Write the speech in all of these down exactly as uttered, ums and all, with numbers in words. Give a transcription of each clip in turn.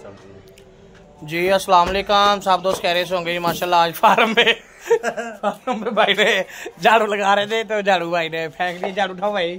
जी अस्सलाम वालेकुम। सब दोस्त कह रहे होंगे जी माशाल्लाह आज फार्म में फार्म में भाई ने झाड़ू लगा रहे थे तो झाड़ू भाई ने फेंक दिया। झाड़ू उठाओ भाई।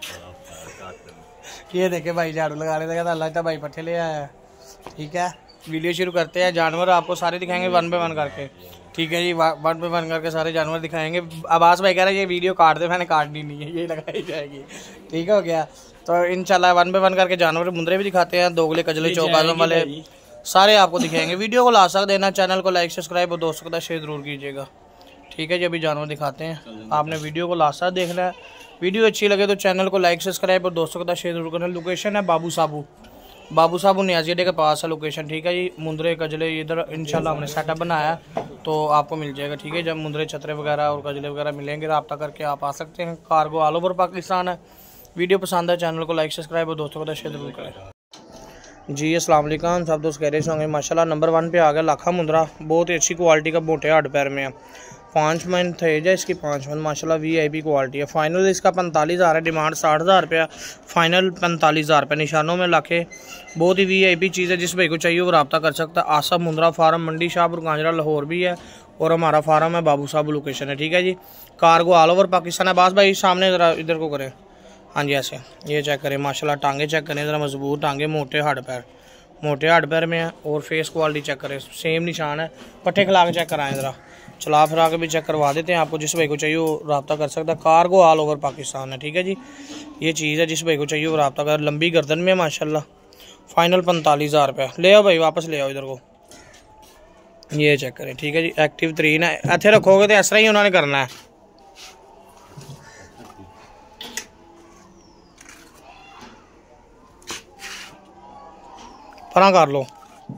ये देखे भाई झाड़ू लगा रहे थे, अल्लाह का भाई पट्टे ले आया। ठीक है, वीडियो शुरू करते हैं। जानवर आपको सारे दिखाएंगे वन बाय वन करके। ठीक है जी, वन बाय वन करके सारे जानवर दिखाएंगे। अब्बास भाई कह रहे हैं ये वीडियो काट दे, मैंने काटनी नहीं है, ये लगाई जाएगी। ठीक हो गया, तो इंशाल्लाह वन बाय वन करके जानवर मुंदरे भी दिखाते हैं, दोगले कजले चौकाजम वाले सारे आपको दिखाएंगे। वीडियो को लास्ट तक देना, चैनल को लाइक सब्सक्राइब और दोस्तों के साथ शेयर जरूर कीजिएगा। ठीक है जी, अभी जानवर दिखाते हैं, आपने वीडियो को लास्ट तक देखना है। वीडियो अच्छी लगे तो चैनल को लाइक सब्सक्राइब और दोस्तों के साथ शेयर जरूर करना। लोकेशन है बाबू साबू, बाबू साबू न्याजी अड्डे के पास है लोकेशन। ठीक है जी, मुंदरे कजले इधर इंशाल्लाह हमने सेटअप बनाया तो आपको मिल जाएगा। ठीक है, जब मुंदरे छतरे वगैरह और कजले वगैरह मिलेंगे रब्ता करके आप आ सकते हैं। कार्गो ऑल ओवर पाकिस्तान है। वीडियो पसंद है चैनल को लाइक सब्सक्राइब और दोस्तों के साथ शेयर जरूर करें। जी अस्सलाम वालेकुम। सब दोस्त कह रहे होंगे माशाल्लाह नंबर वन पे आ गया लाखा मुंदरा, बहुत ही अच्छी क्वालिटी का मोटे हड पैर में है। पाँच मंथ एज है इसकी, पाँच मंथ माशाल्लाह वी आई पी क्वालिटी है। फाइनल इसका पैंतालीस हज़ार है, डिमांड साठ हज़ार रुपया, फाइनल पैंतालीस हज़ार रुपये। निशानों में लाखे, बहुत ही वी आई पी चीज़ है। जिस भाई को चाहिए वो रब्ता कर सकता है। आसफ मुंदरा फार्म मंडी शाहपुर कांजरा लाहौर भी है और हमारा फार्म है बाबू साहब लोकेशन है। ठीक है जी, कार्गो ऑल ओवर पाकिस्तान है। बस भाई सामने ज़रा इधर को करें, हाँ जी ऐसे, ये चेक करें माशाल्लाह, टांगे चेक करें ज़रा, मजबूत टांगे, मोटे हड पैर, मोटे हड पैर में है। और फेस क्वालिटी चेक करें, सेम निशान है। पट्टे खिला के चेक कराएं ज़रा, चला फिरा के भी चेक करवा देते हैं आपको। जिस भाई को चाहिए वो रब्ता कर सकता है। कार्गो ऑल ओवर पाकिस्तान है। ठीक है जी, ये चीज़ है, जिस भाई को चाहिए वो रब्ता कर। लंबी गर्दन में माशाल्लाह, फाइनल पैंतालीस हज़ार रुपये। ले आओ भाई, वापस ले आओ इधर को, ये चेक करें। ठीक है जी, एक्टिव तीन है। इतने रखोगे तो इस तरह ही उन्होंने करना है। परा कर लो,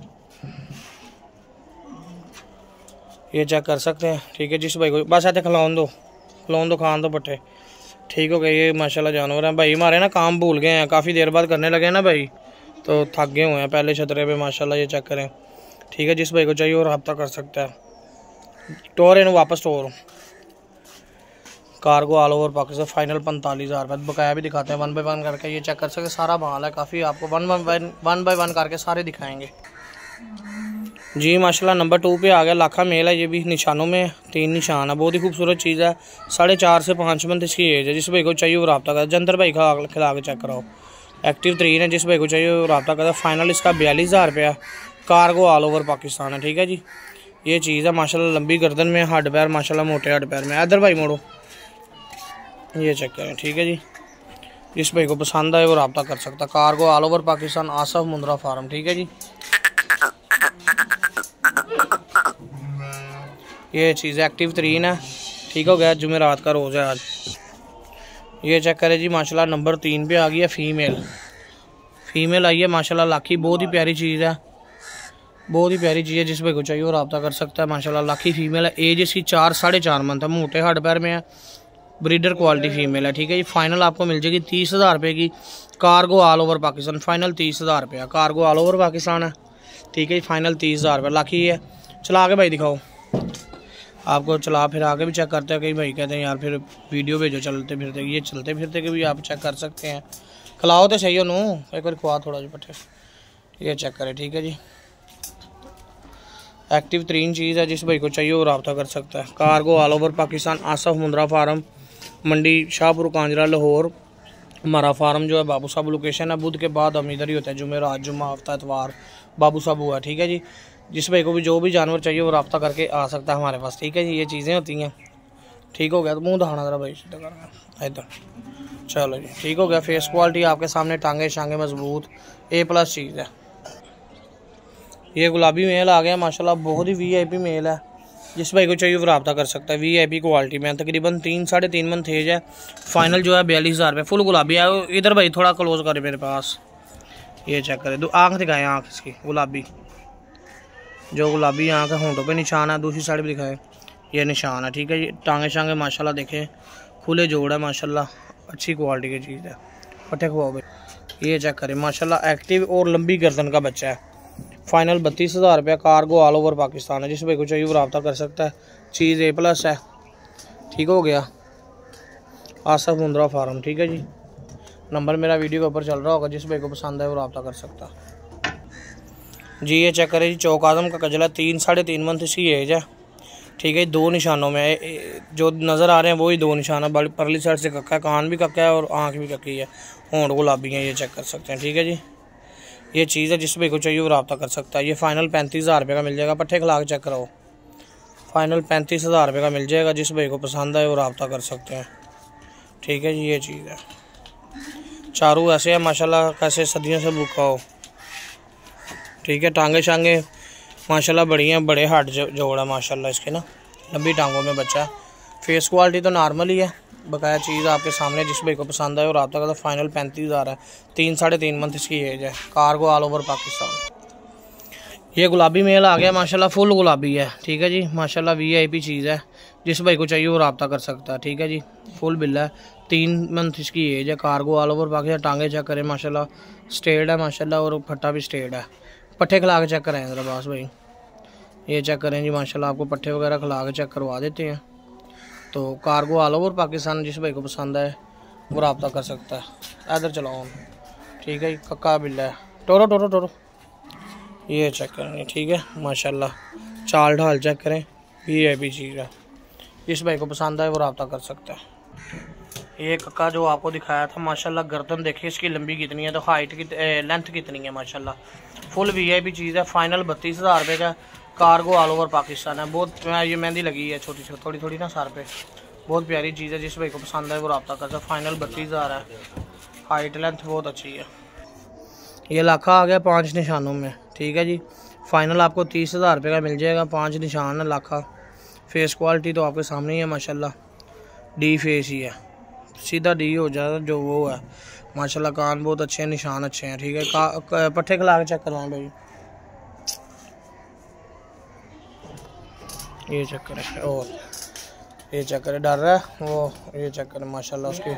ये चेक कर सकते हैं। ठीक है, जिस भाई को बस ऐसे खिलाओ दो, खिलाओ दो, खान दो पट्टे। ठीक हो गया, ये माशाल्लाह जानवर हैं। भाई हमारे ना काम भूल गए हैं, काफ़ी देर बाद करने लगे ना भाई, तो थक गए हुए हैं पहले छतरे पे माशाल्लाह। ये चेक करें। ठीक है, जिस भाई को चाहिए वो रब्ता कर सकता है। टोर इन वापस टोर, cargo all over Pakistan, final पैंतालीस हज़ार रुपये। बकाया भी दिखाते हैं वन बाय वन करके, ये चेक कर सकते। सारा माल है काफ़ी, आपको one by one by one करके सारे दिखाएंगे जी। माशाल्लाह नंबर टू पे आ गया लाखा मेल है। ये भी निशानों में तीन निशान है, बहुत ही खूबसूरत चीज़ है। साढ़े चार से पाँच मंथ इसकी एज है। जिस भाई को चाहिए वो रब्ता कर। जंतर भाई खा खिला के चेक कराओ। एक्टिव तीन है, जिस भाई को चाहिए वो रब्ता कर। फाइनल इसका बयालीस हज़ार रुपया। कार्गो ऑल ओवर पाकिस्तान है। ठीक है जी, ये चीज़ है माशाल्लाह, लंबी गर्दन में, हड पैर माशाल्लाह, मोटे हड पैर में। इधर भाई मोड़ो, ये चेक करें। ठीक है जी, जिस भाई को पसंद आए वो रब्ता कर सकता है। Cargo all over Pakistan, Asaf Mundra farm. ठीक है जी, ये चीज़ एक्टिव तीन है। ठीक हो गया, जुमेरात का रोज़ है आज। ये चेक करें जी माशाल्लाह नंबर तीन पे आ गई है फीमेल। फीमेल आई है माशाल्लाह लाखी, बहुत ही प्यारी चीज़ है, बहुत ही प्यारी चीज़ है। जिस भाई को चाहिए वो रब्ता कर सकता है माशाल्लाह। लाखी फीमेल है, एज इसकी चार साढ़े चार मंथ है, मोटे हड पैर में है, ब्रीडर क्वालिटी फीमेल है। ठीक है जी, फाइनल आपको मिल जाएगी तीस हज़ार रुपये की। Cargo all over Pakistan, final तीस हज़ार रुपये। कार्गो ऑल ओवर पाकिस्तान है। ठीक है जी, फाइनल तीस हज़ार रुपये लाखी है। चला के भाई दिखाओ, आपको चला फिर आगे भी चेक करते हैं। कई भाई कहते हैं यार फिर वीडियो भेजो चलते फिरते, ये चलते फिरते के भी आप चेक कर सकते हैं। खिलाओ तो सही हो नू, एक बार खुआ थोड़ा जी पट्टे, ये चेक करें। ठीक है जी, एक्टिव तीन चीज़ है, जिस भाई को चाहिए वो रब्ता कर सकता है। Cargo all over Pakistan, Asaf Mundra farm, Mandi Shahpur Kanjra Lahore. हमारा फार्म जो है बाबू साहब लोकेशन है। बुध के बाद हम इधर ही होते हैं, जुमेरात, जुम्मा, हफ्ता, इतवार बाबू साहब हुआ। ठीक है जी, जिस भाई को भी जो भी जानवर चाहिए वो रब्ता करके आ सकता है हमारे पास। ठीक है जी, ये चीज़ें होती हैं। ठीक हो गया, तो मुँह दिखाना ज़रा भाई, सीधा करना इधर। चलो जी, ठीक हो गया। फेस क्वालिटी आपके सामने, टांगे शांगे मजबूत, ए प्लस चीज़ है। ये गुलाबी मेल आ गया माशाल्लाह, बहुत ही वी आई पी मेल है। जिस भाई को चाहिए वो रब्ता कर सकता है। वी आई पी क्वालिटी में तकरीबन तीन साढ़े तीन मंथ एज है। फाइनल जो है बयालीस हज़ार रुपये। फुल गुलाबी है। इधर भाई थोड़ा क्लोज करे मेरे पास, ये चेक करें। दो आँख दिखाएँ, आँख इसकी गुलाबी, जो गुलाबी आँख है, होंठों पे निशान है। दूसरी साइड भी दिखाए, ये निशान है। ठीक है जी, टांगे शांगे माशाल्लाह देखें, खुले जोड़ है माशाल्लाह, अच्छी क्वालिटी की चीज़ है। पट्टे खुआओ भाई, ये चेक करें माशाल्लाह, एक्टिव और लंबी गर्दन का बच्चा है। फाइनल बत्तीस हज़ार रुपया। कार्गो ऑल ओवर पाकिस्तान है। जिस भाई को चाहिए वो रब्ता कर सकता है। चीज़ ए प्लस है। ठीक हो गया, आसफ मुंदरा फार्म। ठीक है जी, नंबर मेरा वीडियो के ऊपर चल रहा होगा, जिस भाई को पसंद है वो रब्ता कर सकता है। जी। ये चेक करें जी, चौक आजम का कजला, तीन साढ़े तीन मंथ इसकी एज है, ठीक है। दो निशानों में जो नज़र आ रहे हैं वही दो निशान है। बड़ी परली साइड से कक्का है, कान भी कक्का है और आँख भी कक्की है, होंठ गुलाबी है, ये चेक कर सकते हैं, ठीक है जी। ये चीज़ है, जिस भाई को चाहिए वो रब्ता कर सकता है। ये फ़ाइनल पैंतीस हज़ार रुपये का मिल जाएगा, पट्ठे खिला के चेक कराओ। फ़ाइनल पैंतीस हज़ार रुपये का मिल जाएगा, जिस भाई को पसंद आए वो रब्ता कर सकते हैं, ठीक है जी। ये चीज़ है, चारू ऐसे है माशाल्लाह, कैसे सदियों से भूखा हो, ठीक है। टांगे शांगे माशाल्लाह बड़ी हैं, बड़े हार्ड जोड़ है माशाल्लाह इसके ना, लंबी टांगों में बच्चा है। फेस क्वालिटी तो नॉर्मल ही है, बकाया चीज़ आपके सामने, जिस भाई को पसंद आए और रब्ता का। तो फाइनल पैंतीस हज़ार है, तीन साढ़े तीन मंथ इसकी एज है, कार्गो ऑल ओवर पाकिस्तान। ये गुलाबी मेल आ गया माशाल्लाह, फुल गुलाबी है, ठीक है जी। माशाल्लाह वी आई पी चीज़ है, जिस भाई को चाहिए वो रब्ता कर सकता है, ठीक है जी। फुल बिल है, तीन मंथ इसकी एज है, कार्गो ऑल ओवर पाकिस्तान। टांगे चेक करें माशाल्लाह, स्ट्रेट है माशाल्लाह, और फट्टा भी स्ट्रेट है। पट्ठे खिला के चेक करें ज़रा बस भाई, ये चेक करें जी माशाल्लाह, आपको पट्ठे वगैरह खिला के चेक करवा देते हैं। तो कार्गो ऑल ओवर पाकिस्तान, जिस भाई को पसंद है वो रब्ता कर सकता है। इधर चलाओ, ठीक है। कक्का बिल्ला है, टोरो टोरो टोरो, ये चेक करेंगे, ठीक है माशाल्लाह। चाल ढाल चेक करें, ये है भी चीज़ है, जिस भाई को पसंद है वो रब्ता कर सकता है। ये कक्का जो आपको दिखाया था माशाल्लाह, गर्दन देखिए इसकी लंबी कितनी है, तो हाइट की लेंथ कितनी है माशाल्लाह, फुल वी आई पी चीज़ है। फाइनल बत्तीस हज़ार रुपये का, कार्गो ऑल ओवर पाकिस्तान है। बहुत ये मेहंदी लगी है छोटी छोटी थोड़ी थोड़ी ना सर पे, बहुत प्यारी चीज़ है, जिस भाई को पसंद है वो रब्ता करता है। फाइनल बत्तीस हज़ार है, हाइट लेंथ बहुत अच्छी है। ये लाखा आ गया पाँच निशानों में, ठीक है जी। फाइनल आपको तीस हज़ार रुपये का मिल जाएगा, पाँच निशान है लाखा। फेस क्वालिटी तो आपके सामने ही है माशाल्लाह, डी फेस ही है, सीधा डी हो जाता जो वो है माशाल्लाह। कान बहुत अच्छे हैं, निशान अच्छे हैं, ठीक है। पट्ठे खिला के चेक करवाएं भाई, ये चक्कर है, और ये चक्कर है, डर रहा है वो, ये चक्कर है माशाल्लाह। उसके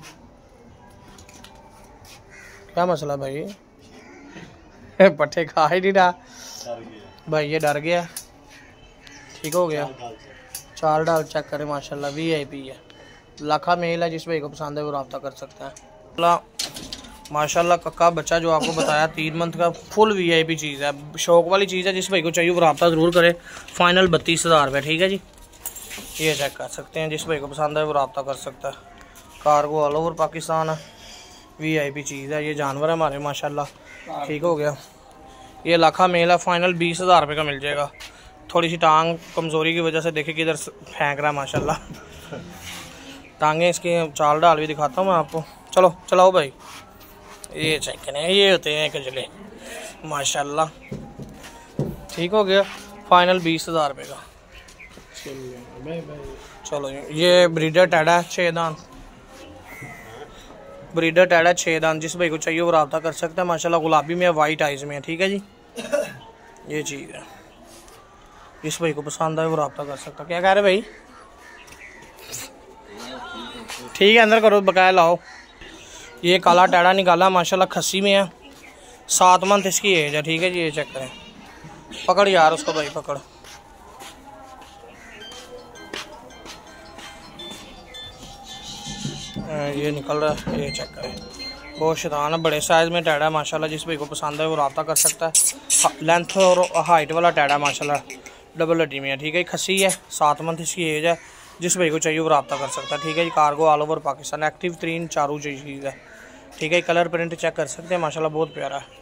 क्या मसला भाई, पट्ठे खा ही नहीं रहा भाई, ये डर गया, ठीक हो गया। चाल डाल चेक करें माशाल्लाह, वी आई पी है, लाखा मेल है, जिस भाई को पसंद है वो रब्ता कर सकता है माशाल्लाह। कक्का बच्चा जो आपको बताया तीन मंथ का, फुल वी आई पी चीज़ है, शौक वाली चीज़ है, जिस भाई को चाहिए वो रब्ता ज़रूर करे। फाइनल बत्तीस हज़ार रुपये, ठीक है जी। ये चेक कर सकते हैं, जिस भाई को पसंद है वो रब्ता कर सकता है। कार्गो ऑल ओवर पाकिस्तान है, वी आई पी चीज़ है। ये जानवर है हमारे माशाल्लाह, ठीक हो गया। ये लाखा मेल है, फाइनल बीस हज़ार रुपये का मिल जाएगा। थोड़ी सी टांग कमज़ोरी की वजह से देखिए किधर फेंक रहा है माशाल्लाह, टांगें इसकी। चाल डाल भी दिखाता हूँ मैं आपको, चलो चलाओ भाई। ये चेक करें, ये होते हैं कजले माशाल्लाह, ठीक हो गया। फाइनल बीस हज़ार रुपये का। चलो ये ब्रीडर टैडा छः दांत, ब्रीडर टैडा छः दांत, जिस भाई को चाहिए वो रब्ता कर सकता है माशाल्लाह। गुलाबी में, वाइट आइज में है, ठीक है जी। ये चीज़ है, जिस भाई को पसंद आए वो रब्ता कर सकता है। क्या कह रहे भाई, ठीक है अंदर करो, बकाया लाओ। ये काला टैडा निकाला माशाल्लाह, खस्सी में है, सात मंथ इसकी एज है, ठीक है जी। ये चेक करें, पकड़ यार उसको भाई, पकड़। ये निकल रहा है, ये चेक करें, बहुत शैतान है, बड़े साइज़ में टैडा माशाल्लाह, जिस भाई को पसंद है वो रब्ता कर सकता है। लेंथ और हाइट वाला टैडा माशाल्लाह, डबल हड्डी में है, ठीक है। खस्सी है, सात मंथ इसकी एज है, जिस भाई को चाहिए वो रब्ता कर सकता है, ठीक है जी। Cargo all over Pakistan, active तीन चारू चीज़ है, ठीक है। कलर प्रिंट चेक कर सकते हैं माशाल्लाह, बहुत प्यारा है।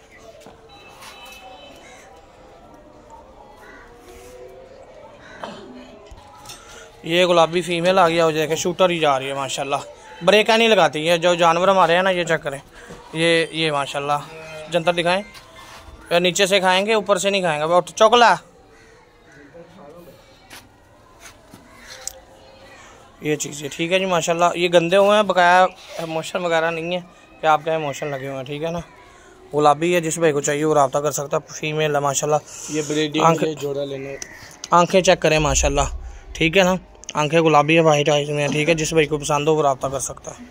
ये गुलाबी फीमेल आ गया, हो जाएगा शूटर ही जा रही है माशाल्लाह, ब्रेका नहीं लगाती है। जो जानवर हमारे हैं ना, ये चेक करें, ये ये माशाल्लाह जंतर दिखाएं, या नीचे से खाएंगे ऊपर से नहीं खाएंगे। बहुत चौकला, ये चीज़ है, ठीक है जी माशाल्लाह। ये गंदे हुए हैं, बकाया इमोशन वगैरह नहीं है कि आपके इमोशन लगे हुए हैं, ठीक है ना। गुलाबी है, जिस भाई को चाहिए वो रब्ता कर सकता है, फीमेल है माशाल्लाह। ये ब्रीडिंग के जोड़ा लेने, आंखें चेक करें माशाल्लाह, ठीक है ना। आंखें गुलाबी है, वाइट आइज में है, ठीक है। जिस भाई को पसंद हो वो रब्ता कर सकता है।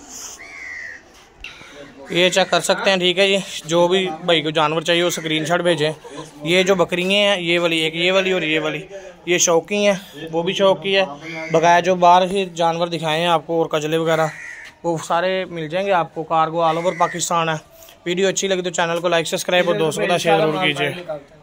ये चेक कर सकते हैं, ठीक है जी। जो भी भाई को जानवर चाहिए वो स्क्रीनशॉट भेजें। ये जो बकरियाँ हैं, ये वाली एक, ये वाली और ये वाली, ये शौकी हैं, वो भी शौकी है। बकाया जो बाहर ही जानवर दिखाए हैं आपको, और कजले वगैरह वो सारे मिल जाएंगे आपको। कार्गो ऑल ओवर पाकिस्तान है, वीडियो अच्छी लगी तो चैनल को लाइक सब्सक्राइब और दोस्तों के साथ शेयर जरूर कीजिए।